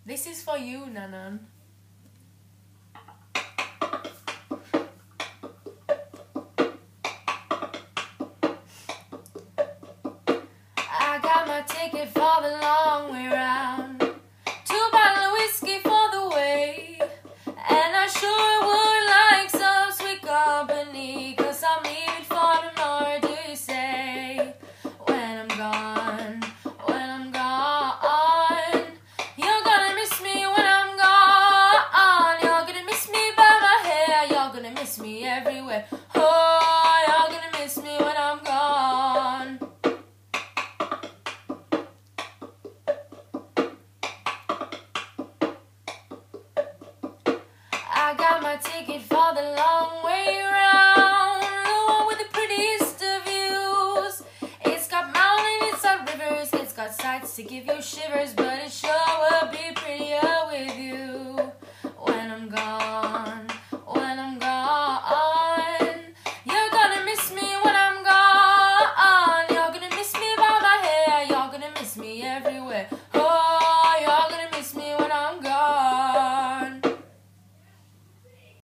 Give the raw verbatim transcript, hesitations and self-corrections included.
This is for you, Nanan. I got my ticket for the long way round, two bottles of whiskey for the way, and I sure would like some sweet company, cause I'm leaving for the North to say, when I'm gone, when I'm gone, you're gonna miss me when I'm gone, you're gonna miss me by my hair, you're gonna miss me everywhere, oh, you're gonna miss me when I'm gone. I got my ticket for the long way round, the one with the prettiest of views. It's got mountains, it's got rivers, it's got sights to give you shivers. But